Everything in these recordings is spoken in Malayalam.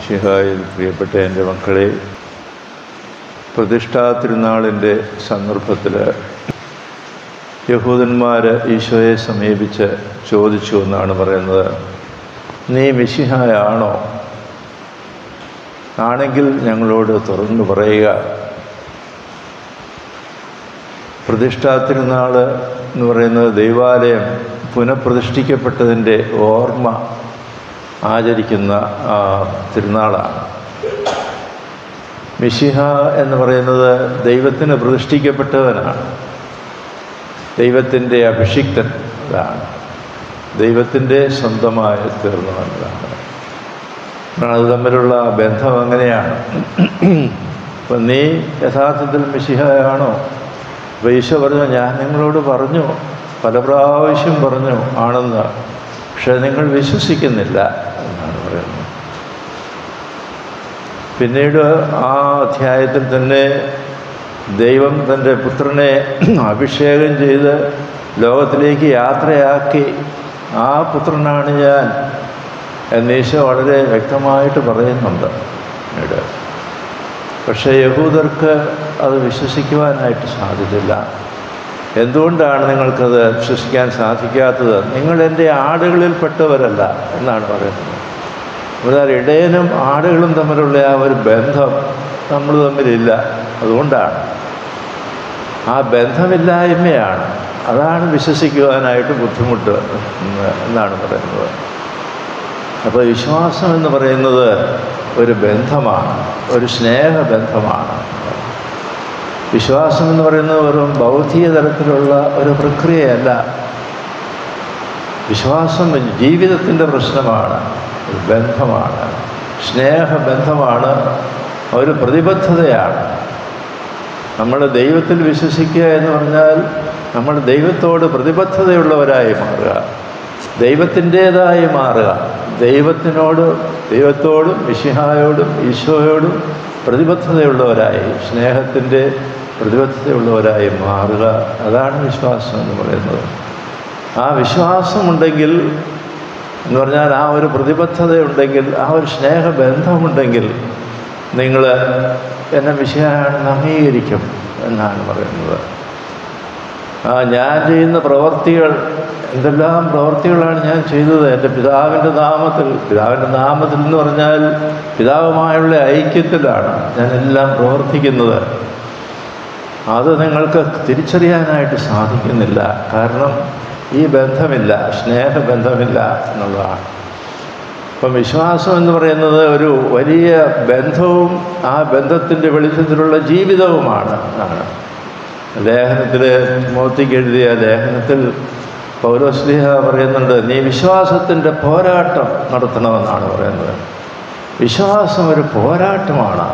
മിശിഹായിൽ പ്രിയപ്പെട്ട എൻ്റെ മക്കളെ, പ്രതിഷ്ഠാ തിരുനാളിൻ്റെ സന്ദർഭത്തിൽ യഹൂദന്മാർ ഈശോയെ സമീപിച്ച് ചോദിച്ചു എന്നാണ് പറയുന്നത്, നീ മിശിഹായാണോ? ആണെങ്കിൽ ഞങ്ങളോട് തുറന്നു പറയുക. പ്രതിഷ്ഠാ തിരുനാൾ എന്ന് പറയുന്നത് ദൈവാലയം പുനഃപ്രതിഷ്ഠിക്കപ്പെട്ടതിൻ്റെ ഓർമ്മ ആചരിക്കുന്ന തിരുനാളാണ്. മിശിഹ എന്ന് പറയുന്നത് ദൈവത്തിന് പ്രതിഷ്ഠിക്കപ്പെട്ടവനാണ്, ദൈവത്തിൻ്റെ അഭിഷിക്തൻ. അതാണ് ദൈവത്തിൻ്റെ സ്വന്തമായി തീർന്നവനാണ്. അത് തമ്മിലുള്ള ബന്ധം അങ്ങനെയാണ്. അപ്പം നീ യഥാർത്ഥത്തിൽ മിശിഹയാണോ? അപ്പോൾ ഈശോ പറഞ്ഞു, ഞാൻ നിങ്ങളോട് പറഞ്ഞു, പല പ്രാവശ്യം പറഞ്ഞു ആണെന്ന്, പക്ഷെ നിങ്ങൾ വിശ്വസിക്കുന്നില്ല എന്നാണ് പറയുന്നത്. പിന്നീട് ആ അധ്യായത്തിൽ തന്നെ ദൈവം തൻ്റെ പുത്രനെ അഭിഷേകം ചെയ്ത് ലോകത്തിലേക്ക് യാത്രയാക്കി, ആ പുത്രനാണ് ഞാൻ എന്ന് ഈശോ വളരെ വ്യക്തമായിട്ട് പറയുന്നുണ്ട് പിന്നീട്. പക്ഷേ യഹൂദർക്ക് അത് വിശ്വസിക്കുവാനായിട്ട് സാധിച്ചില്ല. എന്തുകൊണ്ടാണ് നിങ്ങൾക്കത് വിശ്വസിക്കാൻ സാധിക്കാത്തത്? നിങ്ങൾ എൻ്റെ ആടുകളിൽപ്പെട്ടവരല്ല എന്നാണ് പറയുന്നത്. എന്നാൽ ഇടയനും ആടുകളും തമ്മിലുള്ള ആ ഒരു ബന്ധം നമ്മൾ തമ്മിലില്ല. അതുകൊണ്ടാണ്, ആ ബന്ധമില്ലായ്മയാണ്, അതാണ് വിശ്വസിക്കുവാനായിട്ട് ബുദ്ധിമുട്ട് എന്നാണ് പറയുന്നത്. അപ്പോൾ വിശ്വാസം എന്ന് പറയുന്നത് ഒരു ബന്ധമാണ്, ഒരു സ്നേഹബന്ധമാണ്. വിശ്വാസം എന്ന് പറയുന്നത് വെറും ബൗദ്ധിക തലത്തിലുള്ള ഒരു പ്രക്രിയയല്ല. വിശ്വാസം ജീവിതത്തിൻ്റെ പ്രശ്നമാണ്, ഒരു ബന്ധമാണ്, സ്നേഹബന്ധമാണ്, ഒരു പ്രതിബദ്ധതയാണ്. നമ്മൾ ദൈവത്തിൽ വിശ്വസിക്കുക എന്ന് പറഞ്ഞാൽ നമ്മൾ ദൈവത്തോട് പ്രതിബദ്ധതയുള്ളവരായി മാറുക, ദൈവത്തിൻ്റേതായി മാറുക, ദൈവത്തോടും മിശിഹായോടും ഈശോയോടും പ്രതിബദ്ധതയുള്ളവരായി, സ്നേഹത്തിൻ്റെ പ്രതിബദ്ധതയുള്ളവരായി മാറുക. അതാണ് വിശ്വാസം എന്ന് പറയുന്നത്. ആ വിശ്വാസമുണ്ടെങ്കിൽ എന്ന് പറഞ്ഞാൽ, ആ ഒരു പ്രതിബദ്ധതയുണ്ടെങ്കിൽ, ആ ഒരു സ്നേഹബന്ധമുണ്ടെങ്കിൽ നിങ്ങൾ എന്നെ മിശിഹായാണെന്ന് അംഗീകരിക്കും എന്നാണ് പറയുന്നത്. ഞാൻ ചെയ്യുന്ന പ്രവൃത്തികൾ, എന്തെല്ലാം പ്രവൃത്തികളാണ് ഞാൻ ചെയ്തത് എൻ്റെ പിതാവിൻ്റെ നാമത്തിൽ. പിതാവിൻ്റെ നാമത്തിൽ എന്ന് പറഞ്ഞാൽ പിതാവുമായുള്ള ഐക്യത്തിലാണ് ഞാനെല്ലാം പ്രവർത്തിക്കുന്നത്. അത് നിങ്ങൾക്ക് തിരിച്ചറിയാനായിട്ട് സാധിക്കുന്നില്ല. കാരണം ഈ ബന്ധമില്ല, സ്നേഹബന്ധമില്ല എന്നുള്ളതാണ്. അപ്പം വിശ്വാസം എന്ന് പറയുന്നത് ഒരു വലിയ ബന്ധവും ആ ബന്ധത്തിൻ്റെ വെളിച്ചത്തിലുള്ള ജീവിതവുമാണ് എന്നാണ്. ലേഖനത്തിൽ, തിമോത്തിക്ക് എഴുതിയ ലേഖനത്തിൽ പൗലോസ്ലീഹ പറയുന്നുണ്ട്, നീ വിശ്വാസത്തിൻ്റെ പോരാട്ടം നടത്തണമെന്നാണ് പറയുന്നത്. വിശ്വാസം ഒരു പോരാട്ടമാണ്,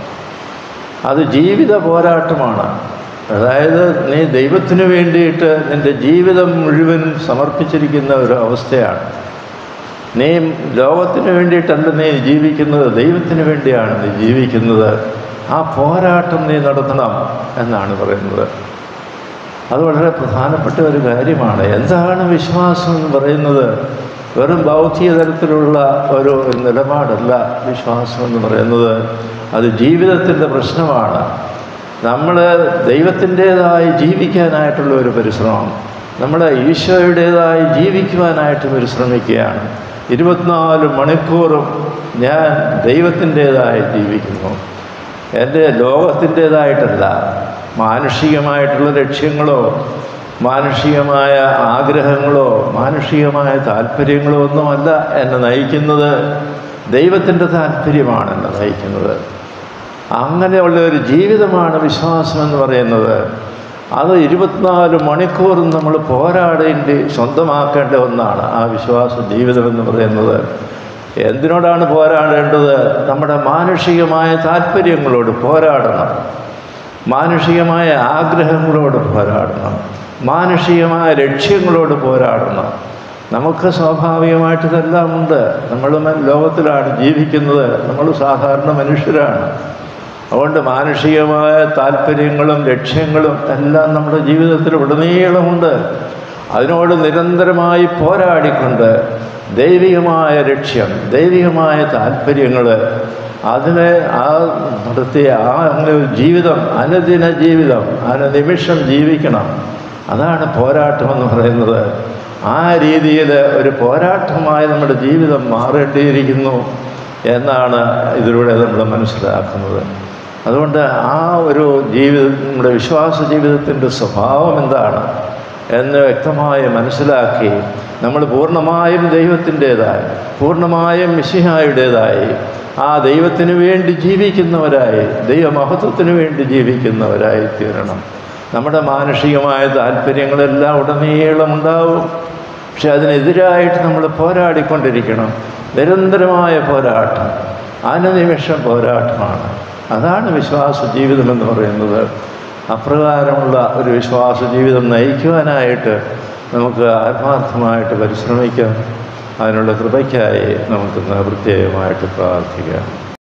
അത് ജീവിത പോരാട്ടമാണ്. അതായത് നീ ദൈവത്തിന് വേണ്ടിയിട്ട് നിൻ്റെ ജീവിതം മുഴുവൻ സമർപ്പിച്ചിരിക്കുന്ന ഒരു അവസ്ഥയാണ്. നീ ലോകത്തിന് വേണ്ടിയിട്ടല്ല നീ ജീവിക്കുന്നത്, ദൈവത്തിന് വേണ്ടിയാണ് നീ ജീവിക്കുന്നത്. ആ പോരാട്ടം നീ നടത്തണം എന്നാണ് പറയുന്നത്. അത് വളരെ പ്രധാനപ്പെട്ട ഒരു കാര്യമാണ്. എന്താണ് വിശ്വാസം എന്ന് പറയുന്നത്? വെറും ബൗദ്ധിക തലത്തിലുള്ള ഒരു നിലപാടല്ല വിശ്വാസം എന്ന് പറയുന്നത്. അത് ജീവിതത്തിൻ്റെ പ്രശ്നമാണ്. നമ്മൾ ദൈവത്തിൻ്റേതായി ജീവിക്കാനായിട്ടുള്ള ഒരു പരിശ്രമം, നമ്മൾ ഈശോയുടേതായി ജീവിക്കുവാനായിട്ട് പരിശ്രമിക്കുകയാണ്. 24 മണിക്കൂറും ഞാൻ ദൈവത്തിൻ്റേതായി ജീവിക്കുന്നു, എൻ്റെ ലോകത്തിൻ്റേതായിട്ടല്ല. മാനുഷികമായിട്ടുള്ള ലക്ഷ്യങ്ങളോ മാനുഷികമായ ആഗ്രഹങ്ങളോ മാനുഷികമായ താല്പര്യങ്ങളോ ഒന്നുമല്ല എന്നെ നയിക്കുന്നത്, ദൈവത്തിൻ്റെ താല്പര്യമാണ് എന്നെ നയിക്കുന്നത്. അങ്ങനെയുള്ള ഒരു ജീവിതമാണ് വിശ്വാസം എന്ന് പറയുന്നത്. അത് 24 മണിക്കൂറും നമ്മൾ പോരാടേണ്ടി സ്വന്തമാക്കേണ്ട ഒന്നാണ് ആ വിശ്വാസ ജീവിതം എന്ന് പറയുന്നത്. എന്തിനോടാണ് പോരാടേണ്ടത്? നമ്മുടെ മാനുഷികമായ താല്പര്യങ്ങളോട് പോരാടണം, മാനുഷികമായ ആഗ്രഹങ്ങളോട് പോരാടണം, മാനുഷികമായ ലക്ഷ്യങ്ങളോട് പോരാടണം. നമുക്ക് സ്വാഭാവികമായിട്ട് ഇതെല്ലാം ഉണ്ട്. നമ്മൾ ലോകത്തിലാണ് ജീവിക്കുന്നത്, നമ്മൾ സാധാരണ മനുഷ്യരാണ്. അതുകൊണ്ട് മാനുഷികമായ താല്പര്യങ്ങളും ലക്ഷ്യങ്ങളും എല്ലാം നമ്മുടെ ജീവിതത്തിൽ ഉടനീളമുണ്ട്. അതിനോട് നിരന്തരമായി പോരാടിക്കൊണ്ട് ദൈവികമായ ലക്ഷ്യം, ദൈവികമായ താല്പര്യങ്ങൾ അതിനെ നടത്തി അങ്ങനെ ഒരു ജീവിതം, അനുദിന ജീവിതം, അനുനിമിഷം ജീവിക്കണം. അതാണ് പോരാട്ടമെന്ന് പറയുന്നത്. ആ രീതിയിൽ ഒരു പോരാട്ടമായി നമ്മുടെ ജീവിതം മാറേണ്ടിയിരിക്കുന്നു എന്നാണ് ഇതിലൂടെ നമ്മൾ മനസ്സിലാക്കുന്നത്. അതുകൊണ്ട് ആ ഒരു നമ്മുടെ വിശ്വാസ ജീവിതത്തിൻ്റെ സ്വഭാവം എന്താണ് എന്ന് വ്യക്തമായി മനസ്സിലാക്കി നമ്മൾ പൂർണ്ണമായും ദൈവത്തിൻ്റേതായി, പൂർണ്ണമായും മിശിഹായുടേതായി, ആ ദൈവത്തിന് വേണ്ടി ജീവിക്കുന്നവരായി, ദൈവമഹത്വത്തിന് വേണ്ടി ജീവിക്കുന്നവരായി തീരണം. നമ്മുടെ മാനുഷികമായ താല്പര്യങ്ങളെല്ലാം ഉടനീളം ഉണ്ടാവും. പക്ഷെ അതിനെതിരായിട്ട് നമ്മൾ പോരാടിക്കൊണ്ടിരിക്കണം. നിരന്തരമായ പോരാട്ടം, അനുനിമിഷം പോരാട്ടമാണ്. അതാണ് വിശ്വാസ ജീവിതമെന്ന് പറയുന്നത്. അപ്രകാരമുള്ള ഒരു വിശ്വാസ ജീവിതം നയിക്കുവാനായിട്ട് നമുക്ക് ആത്മാർത്ഥമായിട്ട് പരിശ്രമിക്കാം. അതിനുള്ള കൃപയ്ക്കായി നമുക്ക് പ്രത്യേകമായിട്ട് പ്രാർത്ഥിക്കാം.